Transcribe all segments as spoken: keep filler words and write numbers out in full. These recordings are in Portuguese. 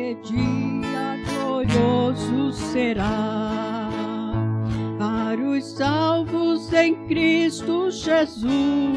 Que dia glorioso será para os salvos em Cristo Jesus,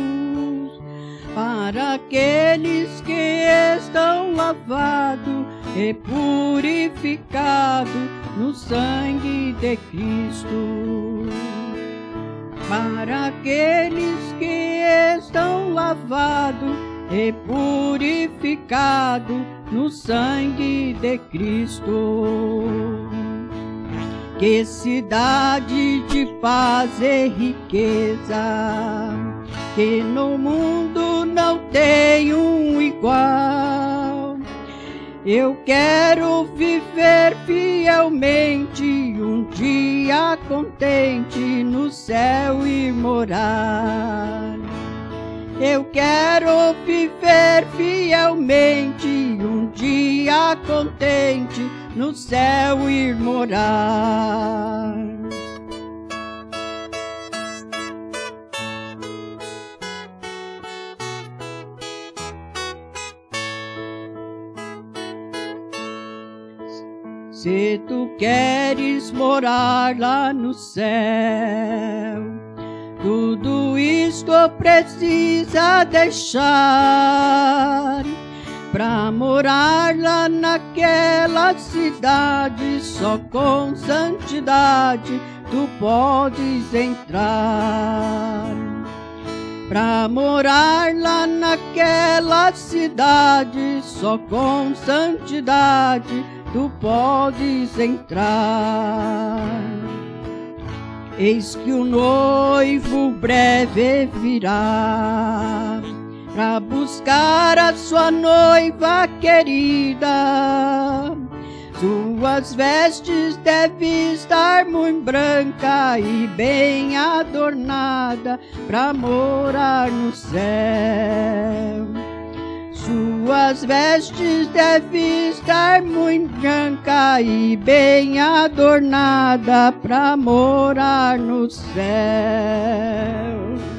para aqueles que estão lavados e purificados no sangue de Cristo. Para aqueles que estão lavados e purificados no sangue de Cristo. Que cidade de paz e riqueza, que no mundo não tem um igual. Eu quero viver fielmente um dia contente no céu e morar. Eu quero viver fielmente um dia contente no céu ir morar. Se tu queres morar lá no céu, tudo isto precisa deixar. Pra morar lá naquela cidade, só com santidade tu podes entrar. Pra morar lá naquela cidade, só com santidade tu podes entrar. Eis que o noivo breve virá pra buscar a sua noiva querida. Suas vestes devem estar muito branca e bem adornada pra morar no céu. Suas vestes devem estar muito branca e bem adornada pra morar no céu.